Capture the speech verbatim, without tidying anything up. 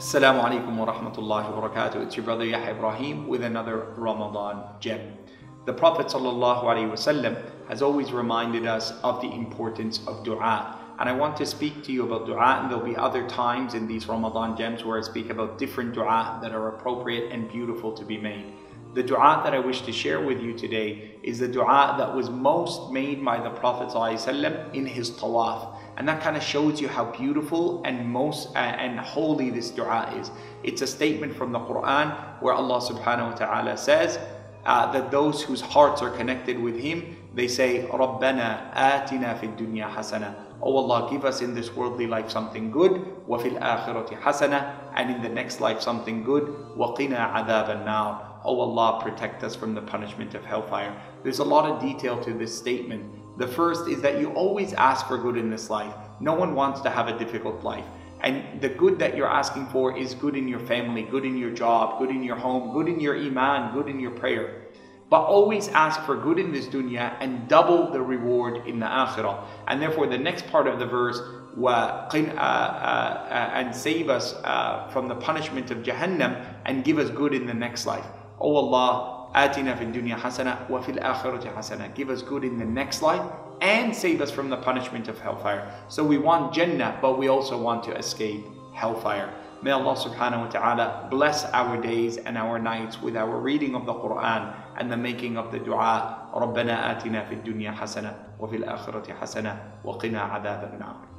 Assalamu alaikum wa rahmatullahi wa barakatuh. It's your brother Yahya Ibrahim with another Ramadan gem. The Prophet sallallahu alaihi wasallam has always reminded us of the importance of dua. And I want to speak to you about dua, and there'll be other times in these Ramadan gems where I speak about different dua that are appropriate and beautiful to be made. The dua that I wish to share with you today is the dua that was most made by the Prophet ﷺ in his tawaf. And that kind of shows you how beautiful and most uh, and holy this dua is. It's a statement from the Quran where Allah subhanahu wa ta'ala says uh, that those whose hearts are connected with Him, they say, رَبَّنَا آتِنَا فِي الدُّنْيَا حَسَنَةً. Oh Allah, give us in this worldly life something good, وَفِي الْآخِرَةِ حَسَنَةً, and in the next life something good, وَقِنَا عَذَابَ النَّارِ. Oh Allah, protect us from the punishment of hellfire. There's a lot of detail to this statement. The first is that you always ask for good in this life. No one wants to have a difficult life. And the good that you're asking for is good in your family, good in your job, good in your home, good in your iman, good in your prayer. But always ask for good in this dunya and double the reward in the akhirah. And therefore the next part of the verse, uh, uh, uh, and save us uh, from the punishment of Jahannam and give us good in the next life. Oh Allah, آتنا في الدنيا حسنة وفي الآخرة حسنة. Give us good in the next life and save us from the punishment of hellfire. So we want Jannah, but we also want to escape hellfire. May Allah subhanahu wa ta'ala bless our days and our nights with our reading of the Quran and the making of the dua. رَبَّنَا آتِنَا فِي الدُّنْيَا حَسَنَةً وَفِي الْآخِرَةِ حَسَنَةً وَقِنَا عَذَابَ النَّارِ.